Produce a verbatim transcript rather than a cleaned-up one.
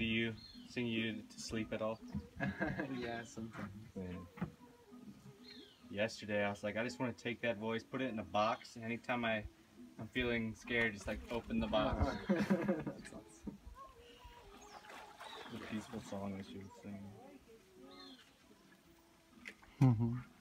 to you, sing you to sleep at all? Yeah, sometimes. Yeah. Yesterday I was like, I just want to take that voice, put it in a box, and anytime I, I'm feeling scared, just like open the box. That's awesome. The peaceful song that she would sing. Mm-hmm.